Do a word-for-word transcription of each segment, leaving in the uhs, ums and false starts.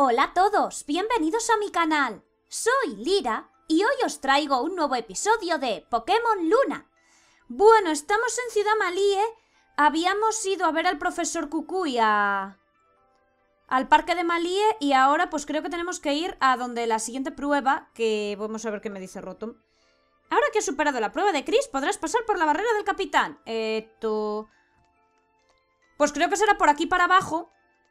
Hola a todos, bienvenidos a mi canal. Soy Lira y hoy os traigo un nuevo episodio de Pokémon Luna. Bueno, estamos en Ciudad Malie. Habíamos ido a ver al profesor Kukui a... al parque de Malie y ahora pues creo que tenemos que ir a donde la siguiente prueba, que vamos a ver qué me dice Rotom. Ahora que has superado la prueba de Chris, podrás pasar por la barrera del capitán. Esto... Pues creo que será por aquí para abajo.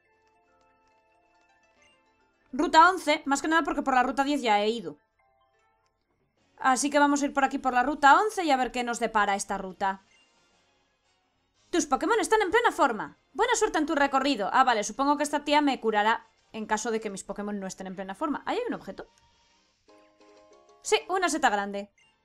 Ruta once, más que nada porque por la ruta diez ya he ido. Así que vamos a ir por aquí por la ruta once y a ver qué nos depara esta ruta. Tus Pokémon están en plena forma. Buena suerte en tu recorrido. Ah, vale, supongo que esta tía me curará en caso de que mis Pokémon no estén en plena forma. Ahí hay un objeto. Sí, una seta grande.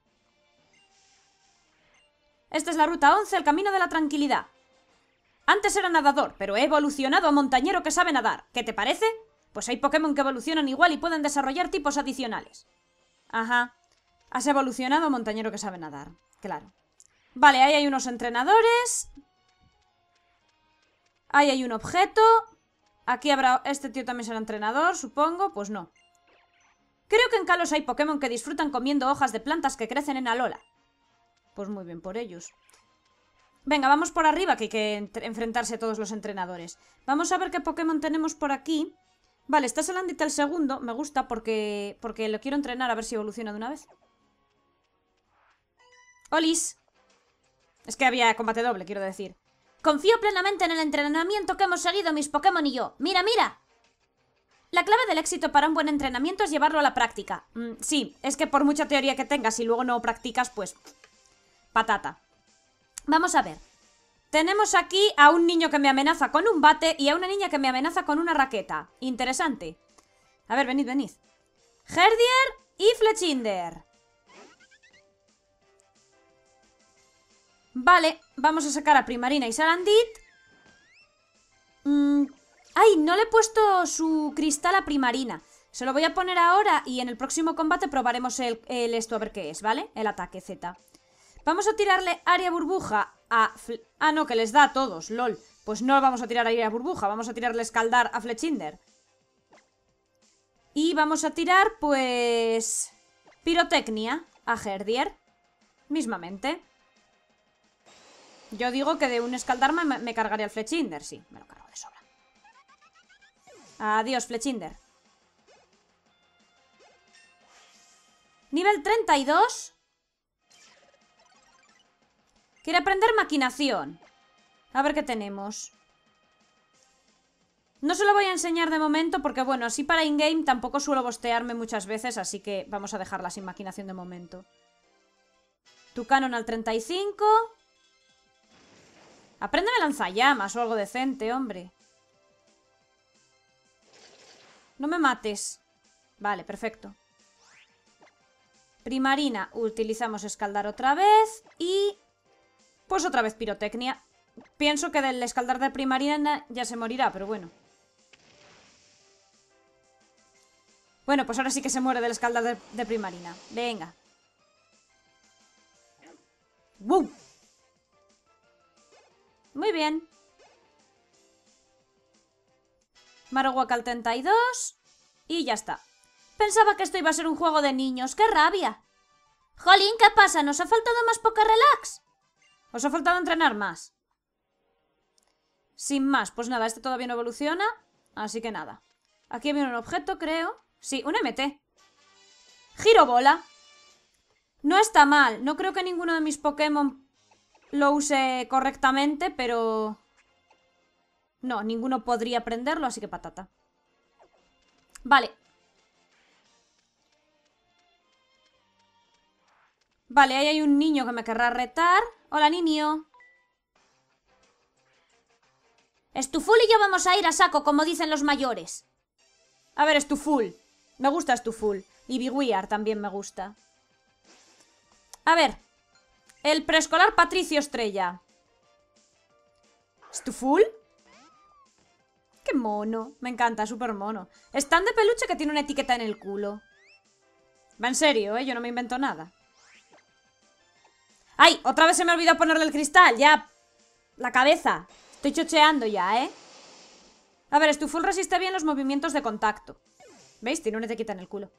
Esta es la ruta once, el camino de la tranquilidad. Antes era nadador, pero he evolucionado a montañero que sabe nadar. ¿Qué te parece? Pues hay Pokémon que evolucionan igual y pueden desarrollar tipos adicionales. Ajá. Has evolucionado a montañero que sabe nadar. Claro. Vale, ahí hay unos entrenadores. Ahí hay un objeto. Aquí habrá... Este tío también será entrenador, supongo. Pues no. Creo que en Kalos hay Pokémon que disfrutan comiendo hojas de plantas que crecen en Alola. Pues muy bien por ellos. Venga, vamos por arriba, que hay que enfrentarse a todos los entrenadores. Vamos a ver qué Pokémon tenemos por aquí. Vale, está Salandit el segundo. Me gusta porque, porque lo quiero entrenar a ver si evoluciona de una vez. ¡Olis! Es que había combate doble, quiero decir. Confío plenamente en el entrenamiento que hemos seguido mis Pokémon y yo. ¡Mira, mira! La clave del éxito para un buen entrenamiento es llevarlo a la práctica. Mm, sí, es que por mucha teoría que tengas y luego no practicas, pues... patata. Vamos a ver. Tenemos aquí a un niño que me amenaza con un bate y a una niña que me amenaza con una raqueta. Interesante. A ver, venid, venid. Herdier y Fletchinder. Vale, vamos a sacar a Primarina y Salandit. Mm, ay, no le he puesto su cristal a Primarina. Se lo voy a poner ahora y en el próximo combate probaremos el, el esto a ver qué es, ¿vale? El ataque Z. Vamos a tirarle área burbuja a... Fl ah, no, que les da a todos, lol. Pues no vamos a tirar área burbuja, vamos a tirarle escaldar a Fletchinder. Y vamos a tirar, pues... pirotecnia a Herdier. Mismamente. Yo digo que de un escaldar me, me cargaré al Fletchinder, sí, me lo cargo de sobra. Adiós, Fletchinder. Nivel treinta y dos... Quiere aprender maquinación. A ver qué tenemos. No se lo voy a enseñar de momento porque, bueno, así para in-game tampoco suelo bostearme muchas veces, así que vamos a dejarla sin maquinación de momento. Tucanon al treinta y cinco. Apréndeme lanzallamas o algo decente, hombre. No me mates. Vale, perfecto. Primarina, utilizamos escaldar otra vez y... pues otra vez pirotecnia. Pienso que del escaldar de Primarina ya se morirá, pero bueno. Bueno, pues ahora sí que se muere del escaldar de, de Primarina. Venga. ¡Bum! Muy bien. Marowak al treinta y dos. Y ya está. Pensaba que esto iba a ser un juego de niños. ¡Qué rabia! Jolín, ¿qué pasa? ¿Nos ha faltado más Poké-Relax? Os ha faltado entrenar más. Sin más, pues nada, este todavía no evoluciona. Así que nada. Aquí había un objeto, creo. Sí, un M T. Girobola. No está mal. No creo que ninguno de mis Pokémon lo use correctamente, pero... no, ninguno podría aprenderlo, así que patata. Vale. Vale, ahí hay un niño que me querrá retar. Hola, niño. Estuful y yo vamos a ir a saco, como dicen los mayores. A ver, Estuful. Me gusta Estuful. Y Biguiar también me gusta. A ver. El preescolar Patricio Estrella. ¿Estuful? Qué mono. Me encanta, súper mono. Es tan de peluche que tiene una etiqueta en el culo. Va en serio, ¿eh? Yo no me invento nada. ¡Ay! Otra vez se me ha olvidado ponerle el cristal. Ya. La cabeza. Estoy chocheando ya, ¿eh? A ver, Stuful resiste bien los movimientos de contacto. ¿Veis? Tiene una tequita en el culo.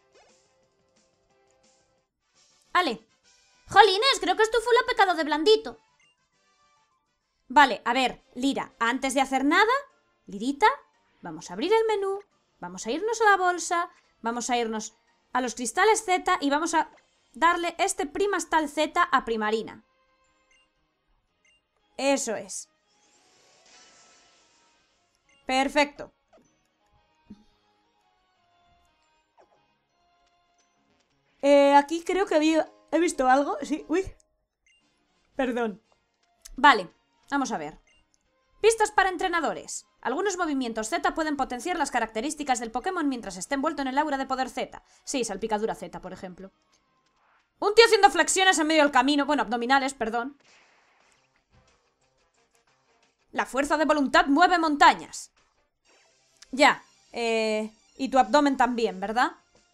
Vale. Jolines, creo que Stuful ha pecado de blandito. Vale, a ver, Lira, antes de hacer nada, Lirita, vamos a abrir el menú, vamos a irnos a la bolsa, vamos a irnos a los cristales Z y vamos a darle este Primastal Z a Primarina. Eso es. Perfecto. Eh, aquí creo que había... ¿He visto algo? Sí, uy. Perdón. Vale, vamos a ver. Pistas para entrenadores. Algunos movimientos Z pueden potenciar las características del Pokémon mientras esté envuelto en el aura de poder Z. Sí, salpicadura Z, por ejemplo. Un tío haciendo flexiones en medio del camino. Bueno, abdominales, perdón. La fuerza de voluntad mueve montañas. Ya, eh... y tu abdomen también, ¿verdad?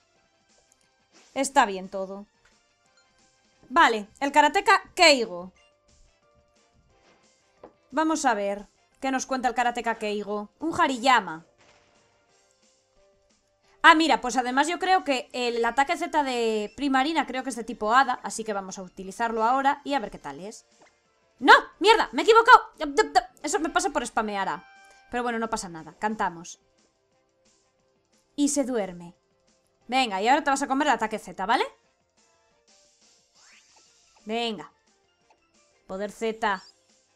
Está bien todo. Vale, el karateka Keigo. Vamos a ver qué nos cuenta el karateka Keigo. Un Hariyama. Ah, mira, pues además yo creo que el ataque Z de Primarina creo que es de tipo Hada, así que vamos a utilizarlo ahora y a ver qué tal es. ¡No! ¡Mierda! ¡Me he equivocado! Eso me pasa por spamear a. Pero bueno, no pasa nada. Cantamos. Y se duerme. Venga, y ahora te vas a comer el ataque Z, ¿vale? Venga. Poder Z.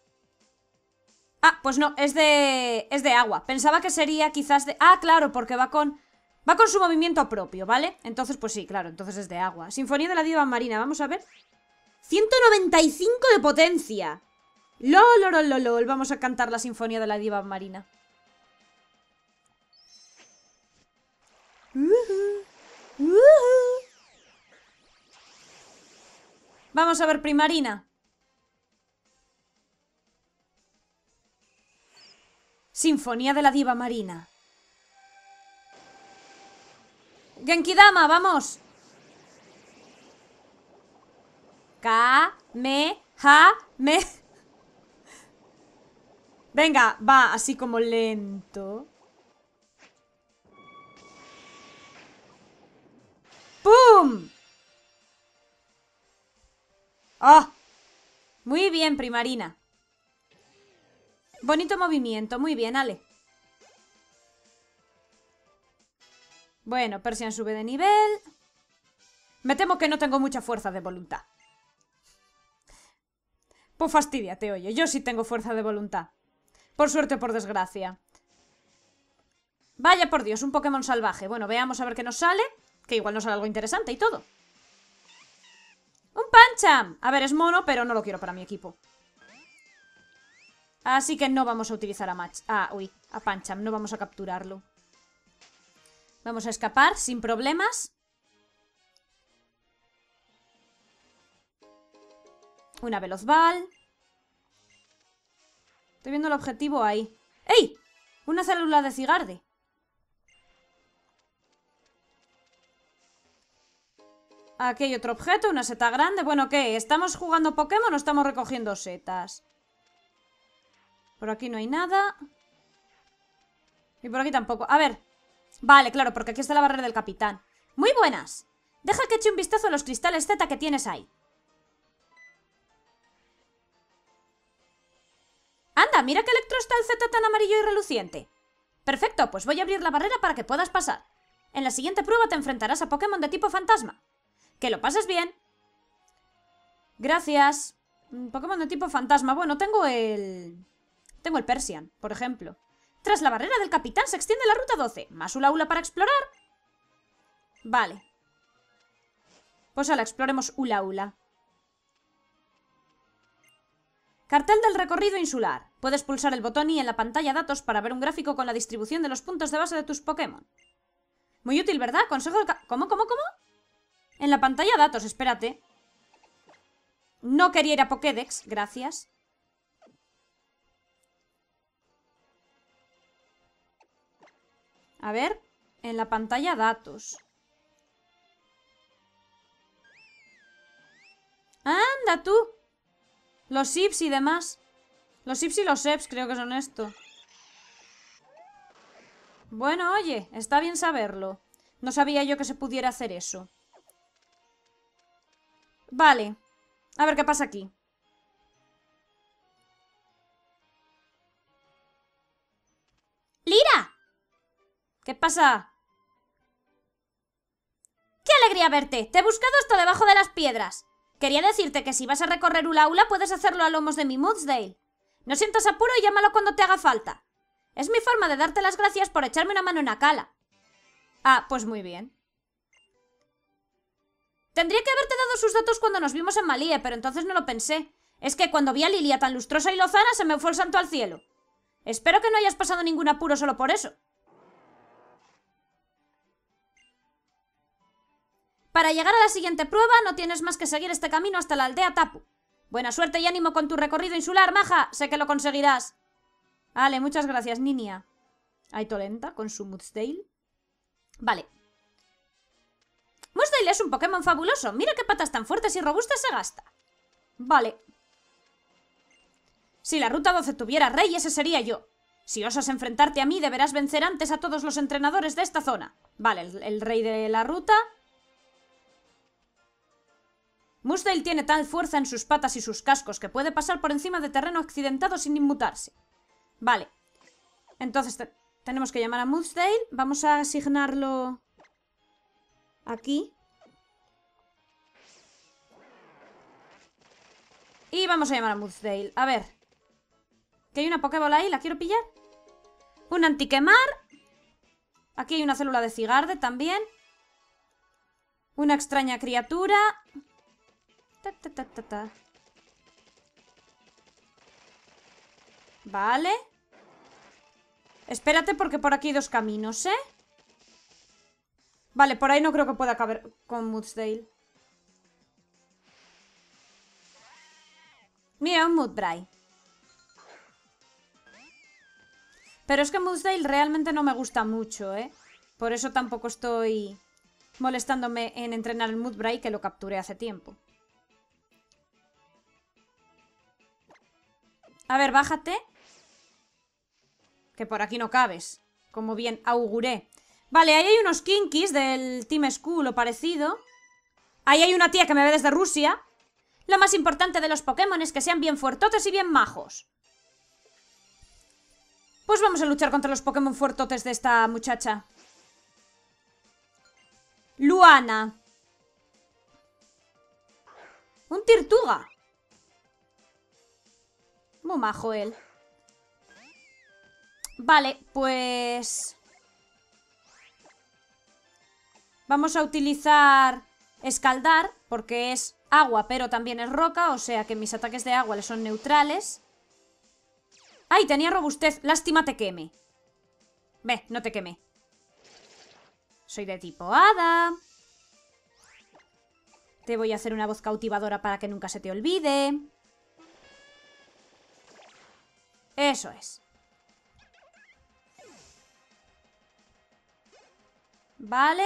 Ah, pues no, es de... es de agua. Pensaba que sería quizás de... Ah, claro, porque va con... Va con su movimiento propio, ¿vale? Entonces, pues sí, claro, entonces es de agua. Sinfonía de la Diva Marina, vamos a ver. ciento noventa y cinco de potencia. LOL, LOL, LOL, LOL. Vamos a cantar la Sinfonía de la Diva Marina. Uh-huh. Uh-huh. Vamos a ver, Primarina. Sinfonía de la Diva Marina. Genkidama, vamos. Ka, me, ja, me. Venga, va así como lento. ¡Pum! ¡Oh! Muy bien, Primarina. Bonito movimiento, muy bien, Ale. Bueno, Persian sube de nivel. Me temo que no tengo mucha fuerza de voluntad. Pues fastidiate, oye, yo sí tengo fuerza de voluntad. Por suerte o por desgracia. Vaya por Dios, un Pokémon salvaje. Bueno, veamos a ver qué nos sale. Que igual nos sale algo interesante y todo. ¡Un Pancham! A ver, es mono, pero no lo quiero para mi equipo. Así que no vamos a utilizar a Match. Ah, uy, a Pancham, no vamos a capturarlo. Vamos a escapar sin problemas. Una Velozball. Estoy viendo el objetivo ahí. ¡Ey! Una célula de Cigarde. Aquí hay otro objeto, una seta grande. Bueno, ¿qué? ¿Estamos jugando Pokémon o estamos recogiendo setas? Por aquí no hay nada. Y por aquí tampoco. A ver. Vale, claro, porque aquí está la barrera del capitán. Muy buenas. Deja que eche un vistazo a los cristales Z que tienes ahí. Anda, mira que Electro está el Z tan amarillo y reluciente. Perfecto, pues voy a abrir la barrera para que puedas pasar. En la siguiente prueba te enfrentarás a Pokémon de tipo fantasma. Que lo pases bien. Gracias. Pokémon de tipo fantasma. Bueno, tengo el... Tengo el Persian, por ejemplo. Tras la barrera del capitán se extiende la ruta doce. ¿Más Ula Ula para explorar? Vale. Pues ahora exploremos Ula Ula. Cartel del recorrido insular. Puedes pulsar el botón I en la pantalla datos para ver un gráfico con la distribución de los puntos de base de tus Pokémon. Muy útil, ¿verdad? Consejo del... ¿Cómo, cómo, cómo? En la pantalla datos, espérate. No quería ir a Pokédex, gracias. A ver, en la pantalla datos. ¡Anda tú! Los I Ps y demás. Los I Ps y los E Ps creo que son esto. Bueno, oye, está bien saberlo. No sabía yo que se pudiera hacer eso. Vale. A ver qué pasa aquí. ¡Lira! ¿Qué pasa? ¡Qué alegría verte! Te he buscado hasta debajo de las piedras. Quería decirte que si vas a recorrer un aula puedes hacerlo a lomos de mi Moodsdale. No sientas apuro y llámalo cuando te haga falta. Es mi forma de darte las gracias por echarme una mano en Akala. Ah, pues muy bien. Tendría que haberte dado sus datos cuando nos vimos en Malie, pero entonces no lo pensé. Es que cuando vi a Lilia tan lustrosa y lozana se me fue el santo al cielo. Espero que no hayas pasado ningún apuro solo por eso. Para llegar a la siguiente prueba no tienes más que seguir este camino hasta la aldea Tapu. Buena suerte y ánimo con tu recorrido insular, maja. Sé que lo conseguirás. Vale, muchas gracias, niña. Aito lenta con su Moodsdale. Vale. Moodsdale es un Pokémon fabuloso. Mira qué patas tan fuertes y robustas se gasta. Vale. Si la ruta doce tuviera rey, ese sería yo. Si osas enfrentarte a mí, deberás vencer antes a todos los entrenadores de esta zona. Vale, el, el rey de la ruta. Moodsdale tiene tal fuerza en sus patas y sus cascos que puede pasar por encima de terreno accidentado sin inmutarse. Vale. Entonces te tenemos que llamar a Moodsdale. Vamos a asignarlo aquí. Y vamos a llamar a Moodsdale. A ver. Que hay una Pokébola ahí, ¿la quiero pillar? Un antiquemar. Aquí hay una célula de Cigarde también. Una extraña criatura. Ta, ta, ta, ta, ta. Vale. Espérate porque por aquí hay dos caminos, ¿eh? Vale, por ahí no creo que pueda caber con Moodsdale. Mira, un Mudbray. Pero es que Moodsdale realmente no me gusta mucho, ¿eh? Por eso tampoco estoy molestándome en entrenar el Mudbray, que lo capturé hace tiempo. A ver, bájate. Que por aquí no cabes, como bien auguré. Vale, ahí hay unos Kinkis del Team School o parecido. Ahí hay una tía que me ve desde Rusia. Lo más importante de los Pokémon es que sean bien fuertotes y bien majos. Pues vamos a luchar contra los Pokémon fuertotes de esta muchacha. Luana. Un Tirtuga. Muy majo él. Vale, pues... vamos a utilizar escaldar, porque es agua, pero también es roca, o sea que mis ataques de agua le son neutrales. ¡Ay, tenía robustez! Lástima te queme. Ve, no te queme. Soy de tipo hada. Te voy a hacer una voz cautivadora para que nunca se te olvide. Eso es. Vale.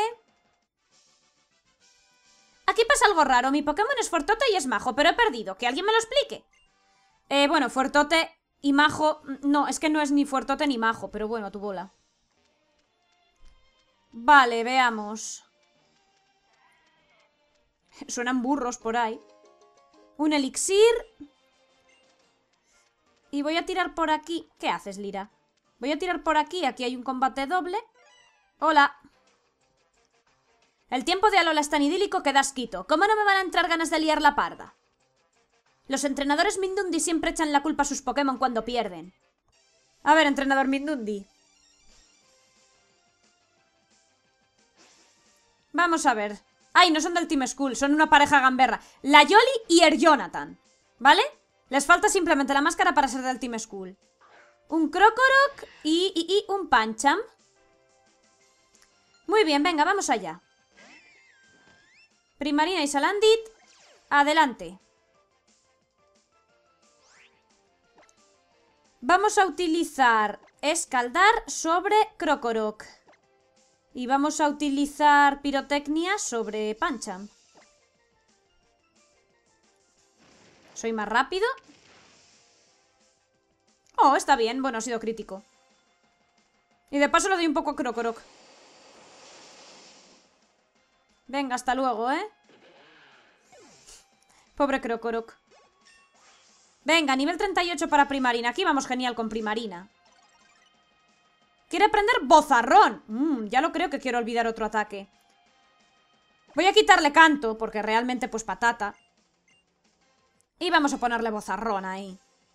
Aquí pasa algo raro. Mi Pokémon es fuertote y es majo, pero he perdido. Que alguien me lo explique. Eh, bueno, fuertote y majo... no, es que no es ni fuertote ni majo, pero bueno, a tu bola. Vale, veamos. Suenan burros por ahí. Un elixir. Y voy a tirar por aquí. ¿Qué haces, Lira? Voy a tirar por aquí. Aquí hay un combate doble. Hola. El tiempo de Alola es tan idílico que das quito. ¿Cómo no me van a entrar ganas de liar la parda? Los entrenadores Mindundi siempre echan la culpa a sus Pokémon cuando pierden. A ver, entrenador Mindundi. Vamos a ver. Ay, no son del Team School, son una pareja gamberra. La Yoli y el Jonathan. ¿Vale? Les falta simplemente la máscara para ser del Team School. Un Krokorok y, y, y un Pancham. Muy bien, venga, vamos allá. Primarina y Salandit. Adelante. Vamos a utilizar escaldar sobre Krokorok. Y vamos a utilizar pirotecnia sobre Pancham. Soy más rápido. Oh, está bien. Bueno, ha sido crítico. Y de paso le doy un poco a Krokorok. Venga, hasta luego, ¿eh? Pobre Krokorok. Venga, nivel treinta y ocho para Primarina. Aquí vamos genial con Primarina. Quiere aprender Bozarrón. Mm, ya lo creo que quiero olvidar otro ataque. Voy a quitarle canto, porque realmente pues patata. Y vamos a ponerle Bozarrón ahí.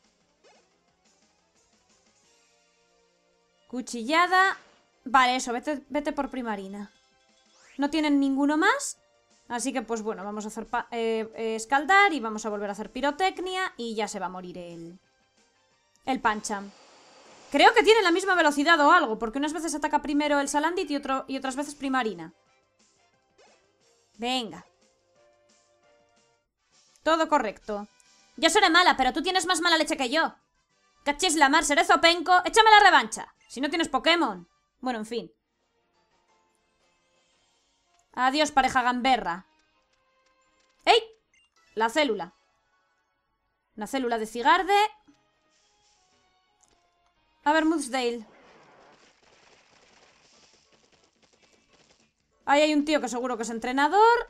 Cuchillada. Vale, eso, vete, vete por Primarina. No tienen ninguno más. Así que pues bueno, vamos a hacer eh, eh, escaldar y vamos a volver a hacer pirotecnia. Y ya se va a morir el, el Pancham. Creo que tiene la misma velocidad o algo, porque unas veces ataca primero el Salandit y, otro, y otras veces Primarina. Venga. Todo correcto. Yo seré mala, pero tú tienes más mala leche que yo. Cachis la mar, seré zopenco. Échame la revancha. Si no tienes Pokémon. Bueno, en fin. Adiós, pareja gamberra. ¡Ey! La célula. Una célula de Cigarde. A ver, Mudsdale. Ahí hay un tío que seguro que es entrenador.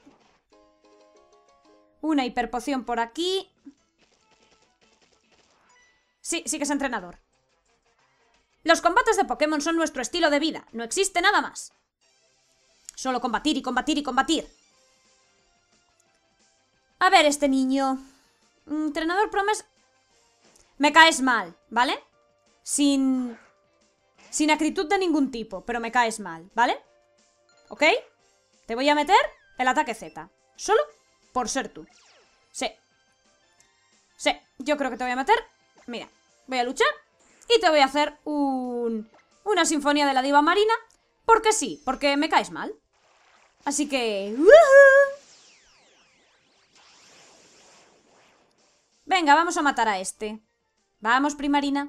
Una hiperpoción por aquí. Sí, sí que es entrenador. Los combates de Pokémon son nuestro estilo de vida. No existe nada más. Solo combatir y combatir y combatir. A ver, este niño. Entrenador Promes. Me caes mal, ¿vale? Sin... Sin acritud de ningún tipo, pero me caes mal, ¿vale? ¿Ok? Te voy a meter el ataque Z. Solo por ser tú. Sí. Sí, yo creo que te voy a meter. Mira, voy a luchar y te voy a hacer un... una sinfonía de la diva marina. Porque sí, porque me caes mal. Así que... ¡Woohoo! Venga, vamos a matar a este. Vamos, Primarina.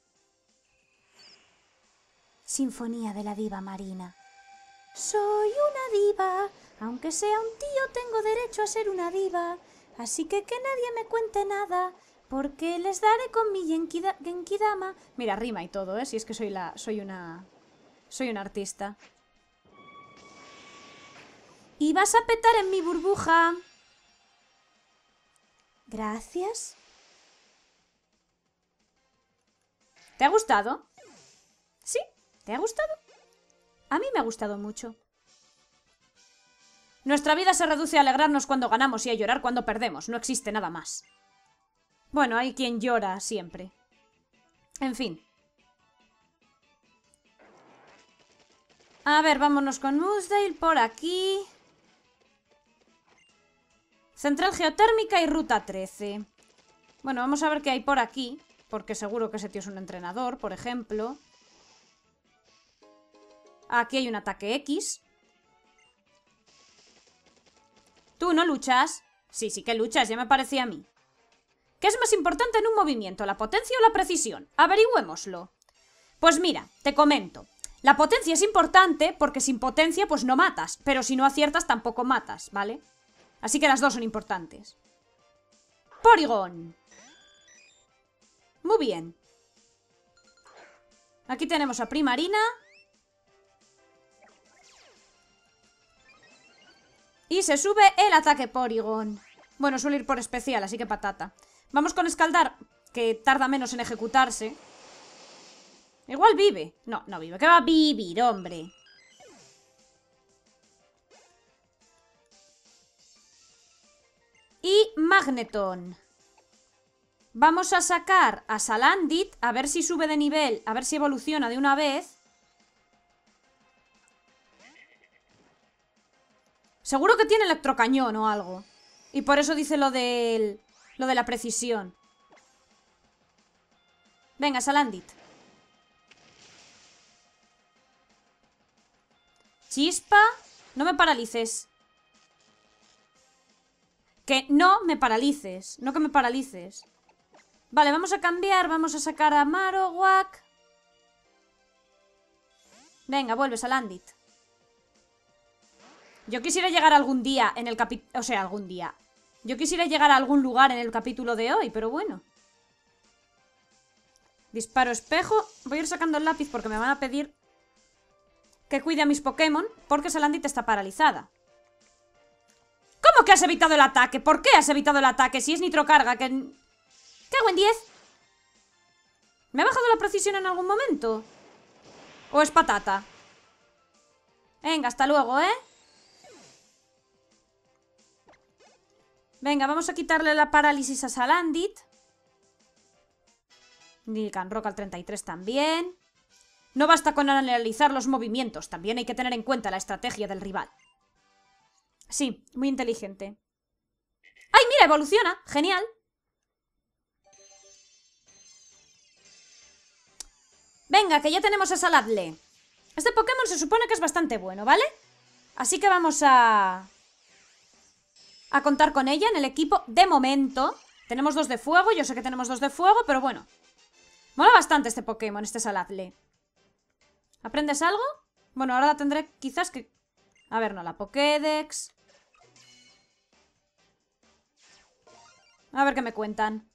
Sinfonía de la diva marina. Soy una diva. Aunque sea un tío, tengo derecho a ser una diva. Así que que nadie me cuente nada, porque les daré con mi Genkida Genkidama. Mira, rima y todo, ¿eh? Si es que soy la... soy una... soy una artista. Y vas a petar en mi burbuja. Gracias. ¿Te ha gustado? ¿Sí? ¿Te ha gustado? A mí me ha gustado mucho. Nuestra vida se reduce a alegrarnos cuando ganamos y a llorar cuando perdemos. No existe nada más. Bueno, hay quien llora siempre. En fin. A ver, vámonos con Mudsdale por aquí. Central geotérmica y ruta trece. Bueno, vamos a ver qué hay por aquí. Porque seguro que ese tío es un entrenador, por ejemplo. Aquí hay un ataque X. ¿Tú no luchas? Sí, sí que luchas, ya me parecía a mí. ¿Qué es más importante en un movimiento, la potencia o la precisión? Averigüémoslo. Pues mira, te comento. La potencia es importante porque sin potencia pues no matas, pero si no aciertas tampoco matas, ¿vale? Así que las dos son importantes. Porygon. Muy bien. Aquí tenemos a Primarina. Y se sube el ataque Porygon. Bueno, suele ir por especial, así que patata. Vamos con escaldar, que tarda menos en ejecutarse. Igual vive. No, no vive. ¿Qué va a vivir, hombre? Y Magneton. Vamos a sacar a Salandit, a ver si sube de nivel, a ver si evoluciona de una vez. Seguro que tiene electrocañón o algo. Y por eso dice lo del, lo de la precisión. Venga, Salandit. Chispa. No me paralices. Que no me paralices. No que me paralices. Vale, vamos a cambiar. Vamos a sacar a Marowak. Venga, vuelve, Salandit. Yo quisiera llegar algún día en el capítulo... O sea, algún día. Yo quisiera llegar a algún lugar en el capítulo de hoy, pero bueno. Disparo espejo. Voy a ir sacando el lápiz porque me van a pedir que cuide a mis Pokémon, porque Salandit está paralizada. ¿Cómo que has evitado el ataque? ¿Por qué has evitado el ataque? Si es nitrocarga, que... ¿Qué hago en diez? ¿Me ha bajado la precisión en algún momento? ¿O es patata? Venga, hasta luego, ¿eh? Venga, vamos a quitarle la parálisis a Salandit. Lycanroc al treinta y tres también. No basta con analizar los movimientos, también hay que tener en cuenta la estrategia del rival. Sí, muy inteligente. ¡Ay, mira, evoluciona! ¡Genial! Venga, que ya tenemos a Salandit. Este Pokémon se supone que es bastante bueno, ¿vale? Así que vamos a... a contar con ella en el equipo de momento. Tenemos dos de fuego, yo sé que tenemos dos de fuego, pero bueno. Mola bastante este Pokémon, este Salandit. ¿Aprendes algo? Bueno, ahora la tendré quizás que... A ver, no, la Pokédex. A ver qué me cuentan.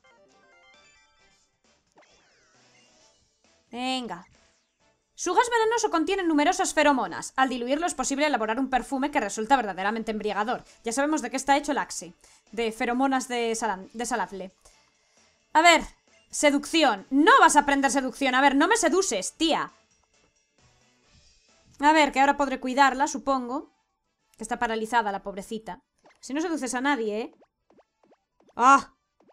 Venga. Su gas venenoso contiene numerosas feromonas. Al diluirlo es posible elaborar un perfume que resulta verdaderamente embriagador. Ya sabemos de qué está hecho el Axe. De feromonas de, Salan de Salandit. A ver, seducción. No vas a aprender seducción. A ver, no me seduces, tía. A ver, que ahora podré cuidarla, supongo. Que está paralizada la pobrecita. Si no seduces a nadie, ¿eh? ¡Ah!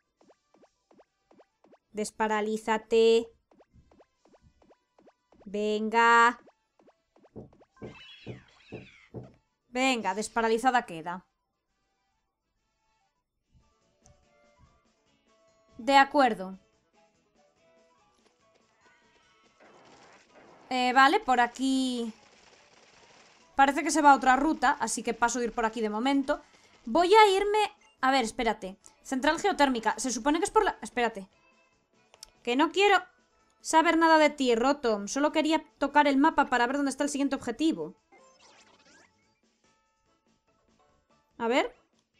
Desparalízate. Venga. Venga, desparalizada queda. De acuerdo. Eh, vale, por aquí... Parece que se va a otra ruta, así que paso de ir por aquí de momento. Voy a irme... A ver, espérate. Central geotérmica. Se supone que es por la... Espérate. Que no quiero saber nada de ti, Rotom. Solo quería tocar el mapa para ver dónde está el siguiente objetivo. A ver.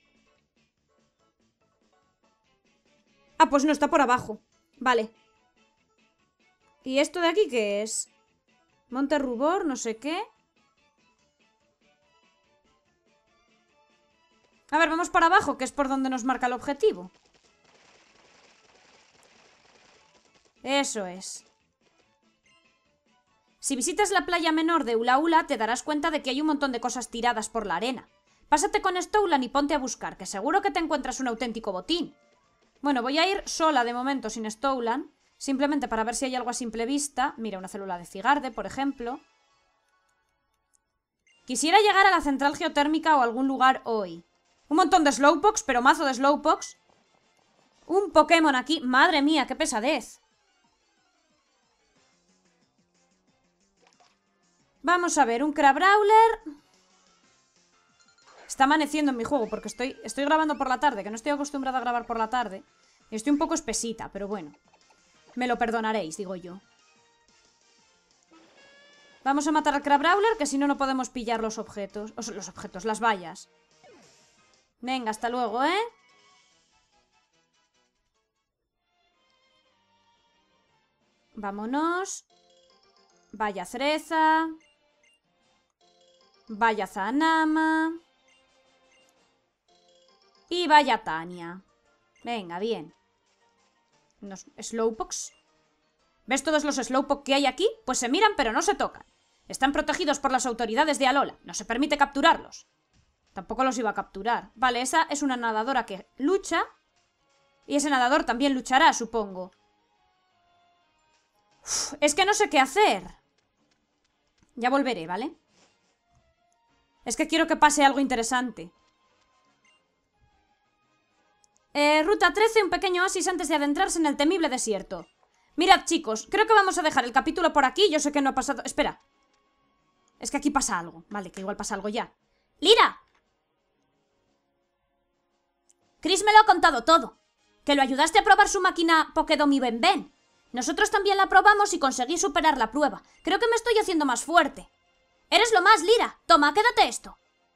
Ah, pues no, está por abajo. Vale. ¿Y esto de aquí qué es? Monte Rubor, no sé qué. A ver, vamos para abajo, que es por donde nos marca el objetivo. Eso es. Si visitas la playa menor de Ula Ula, te darás cuenta de que hay un montón de cosas tiradas por la arena. Pásate con Stolan y ponte a buscar, que seguro que te encuentras un auténtico botín. Bueno, voy a ir sola de momento sin Stolan, simplemente para ver si hay algo a simple vista. Mira, una célula de Cigarde, por ejemplo. Quisiera llegar a la central geotérmica o a algún lugar hoy. Un montón de Slowpokes, pero mazo de Slowpokes. Un Pokémon aquí. Madre mía, qué pesadez. Vamos a ver, un Crabrawler. Está amaneciendo en mi juego porque estoy, estoy grabando por la tarde, que no estoy acostumbrada a grabar por la tarde. Y estoy un poco espesita, pero bueno. Me lo perdonaréis, digo yo. Vamos a matar al Crabrawler, que si no, no podemos pillar los objetos. O sea, los objetos, las vallas. Venga, hasta luego, ¿eh? Vámonos. Vaya Cereza. Vaya Zanama. Y vaya Tania. Venga, bien. Unos Slowpokes. ¿Ves todos los Slowpoke que hay aquí? Pues se miran pero no se tocan. Están protegidos por las autoridades de Alola. No se permite capturarlos. Tampoco los iba a capturar. Vale, esa es una nadadora que lucha. Y ese nadador también luchará, supongo. Uf, es que no sé qué hacer. Ya volveré, ¿vale? Es que quiero que pase algo interesante. Eh, ruta trece, un pequeño oasis antes de adentrarse en el temible desierto. Mirad, chicos, creo que vamos a dejar el capítulo por aquí. Yo sé que no ha pasado... Espera. Es que aquí pasa algo. Vale, que igual pasa algo ya. ¡Lira! Chris me lo ha contado todo. Que lo ayudaste a probar su máquina Pokédom y Ben Ben. Nosotros también la probamos y conseguí superar la prueba. Creo que me estoy haciendo más fuerte. Eres lo más, Lira. Toma, quédate esto.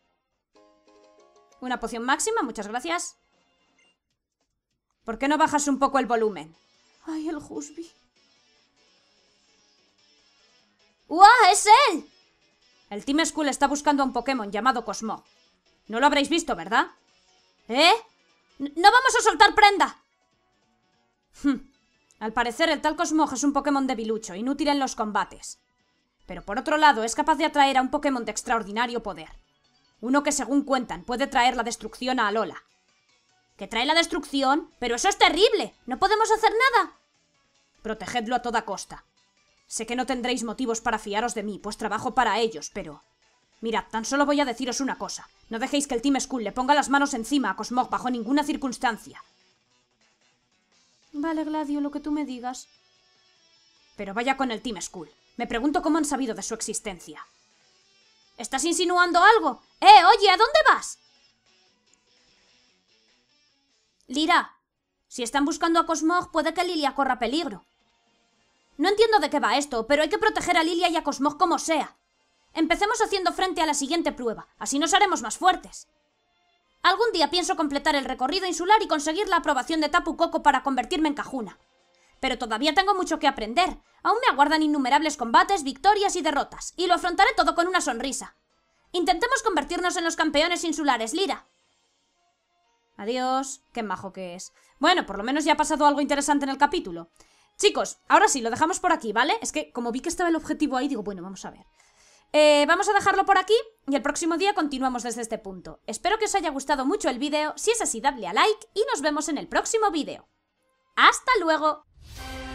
Una poción máxima, muchas gracias. ¿Por qué no bajas un poco el volumen? Ay, el Husby. ¡Uah! ¡Es él! El Team Skull está buscando a un Pokémon llamado Cosmog. No lo habréis visto, ¿verdad? ¿Eh? ¡No vamos a soltar prenda! Hm. Al parecer el tal Cosmog es un Pokémon debilucho, inútil en los combates. Pero por otro lado es capaz de atraer a un Pokémon de extraordinario poder. Uno que según cuentan puede traer la destrucción a Alola. ¿Que trae la destrucción? ¡Pero eso es terrible! ¡No podemos hacer nada! Protegedlo a toda costa. Sé que no tendréis motivos para fiaros de mí, pues trabajo para ellos, pero... Mirad, tan solo voy a deciros una cosa. No dejéis que el Team Skull le ponga las manos encima a Cosmog bajo ninguna circunstancia. Vale, Gladio, lo que tú me digas. Pero vaya con el Team Skull. Me pregunto cómo han sabido de su existencia. ¿Estás insinuando algo? ¡Eh, oye! ¿A dónde vas? Lira, si están buscando a Cosmog, puede que Lilia corra peligro. No entiendo de qué va esto, pero hay que proteger a Lilia y a Cosmog como sea. Empecemos haciendo frente a la siguiente prueba, así nos haremos más fuertes. Algún día pienso completar el recorrido insular y conseguir la aprobación de Tapu Koko para convertirme en Kahuna. Pero todavía tengo mucho que aprender. Aún me aguardan innumerables combates, victorias y derrotas, y lo afrontaré todo con una sonrisa. Intentemos convertirnos en los campeones insulares, Lira. Adiós. Qué majo que es. Bueno, por lo menos ya ha pasado algo interesante en el capítulo. Chicos, ahora sí, lo dejamos por aquí, ¿vale? Es que como vi que estaba el objetivo ahí, digo, bueno, vamos a ver. Eh, vamos a dejarlo por aquí y el próximo día continuamos desde este punto. Espero que os haya gustado mucho el vídeo. Si es así, dadle a like y nos vemos en el próximo vídeo. ¡Hasta luego!